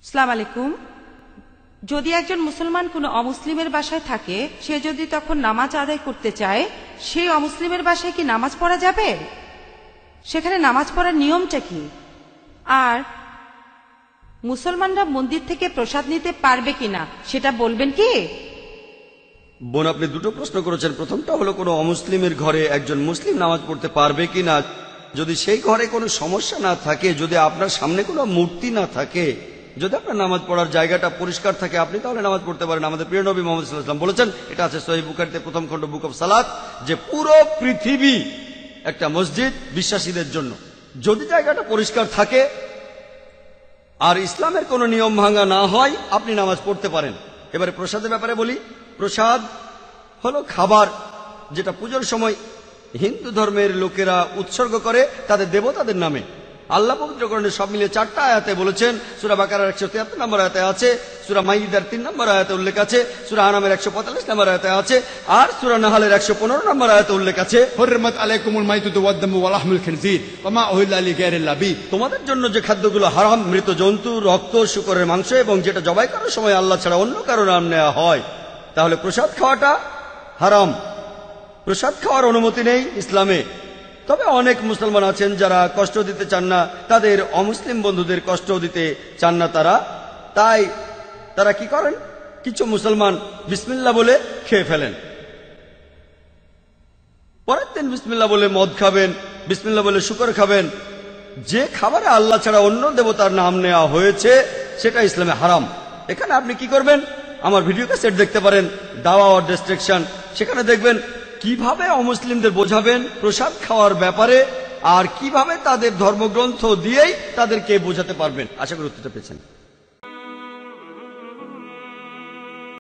আসসালামু আলাইকুম। যদি একজন মুসলমান কোনো অমুসলিমের বাসায় থাকে, সে যদি তখন নামাজ আদায় করতে চায়, সেই অমুসলিমের বাসায় কি নামাজ পড়া যাবে? সেখানে নামাজ পড়ার নিয়মটা কি? আর মুসলমানরা মন্দির থেকে প্রসাদ নিতে পারবে কিনা সেটা বলবেন কি? বোন, আপনি দুটো প্রশ্ন করেছেন। প্রথমটা হলো কোনো অমুসলিমের ঘরে একজন মুসলিম নামাজ পড়তে পারবে কিনা। যদি সেই ঘরে কোনো সমস্যা না থাকে, যদি আপনার সামনে কোনো মূর্তি না থাকে, যদি আপনার নামাজ পড়ার জায়গাটা পরিষ্কার থাকে, আপনি তাহলে নামাজ পড়তে পারেন। আমাদের প্রিয় নবী মুহাম্মদ সাল্লাল্লাহু আলাইহি ওয়াসাল্লাম বলেছেন, এটা আছে সহিহ বুখারীতে প্রথম খণ্ড বুক অফ সালাত, যে পুরো পৃথিবী একটা মসজিদ বিশ্বাসীদের জন্য। যদি জায়গাটা পরিষ্কার থাকে আর ইসলামের কোনো নিয়ম ভাঙা না হয়, আপনি নামাজ পড়তে পারেন। এবারে প্রসাদের ব্যাপারে বলি। প্রসাদ হলো খাবার যেটা পুজোর সময় হিন্দু ধর্মের লোকেরা উৎসর্গ করে তাদের দেবতাদের নামে। আল্লাহ পবিত্র কোরআনে সব মিলিয়ে 4টা আয়াতে বলেছেন। সূরা বাকারার 173 নম্বর আয়াতে আছে, সূরা মাইদার 3 নম্বর আয়াতে উল্লেখ আছে, সূরা আনামের 145 নম্বর আয়াতে আছে, আর সূরা নাহলের 115 নম্বর আয়াতে উল্লেখ আছে, হুররিমাত আলাইকুমুল মাইতাতু ওয়াদ-দামু ওয়া লাহমুল খিনজির ওয়া মা উহিল্লা লিগাইরিল্লাহ বিহি। তোমাদের জন্য যে খাদ্যগুলো হারাম, মৃত জন্তু, রক্ত, শূকরের মাংস এবং যেটা জবাই করার সময় আল্লাহ ছাড়া অন্য কারো নাম নেওয়া হয়। তাহলে প্রসাদ খাওয়াটা হারাম। প্রসাদ খাওয়ার অনুমতি নেই ইসলামে। তবে অনেক মুসলমান আছেন যারা কষ্ট দিতে চান না, তাদের অমুসলিম বন্ধুদের কষ্ট দিতে চান না তাই তারা কি করেন, কিছু মুসলমান বিসমিল্লাহ বলে খেয়ে ফেলেন। পরের দিন বিসমিল্লাহ বলে মদ খাবেন, বিসমিল্লাহ বলে শুকর খাবেন। যে খাবারে আল্লাহ ছাড়া অন্য দেবতার নাম নেওয়া হয়েছে সেটা ইসলামে হারাম। এখানে আপনি কি করবেন, আমার ভিডিও ক্যাসেট দেখতে পারেন, দাওয়া অর ডিস্ট্রাকশন। সেখানে দেখবেন কিভাবে অমুসলিমদের বোঝাবেন প্রসাদ খাওয়ার ব্যাপারে, আর কিভাবে তাদের ধর্মগ্রন্থ দিয়েই তাদেরকে বোঝাতে পারবেন। আশা করি উত্তরটা পেয়েছেন।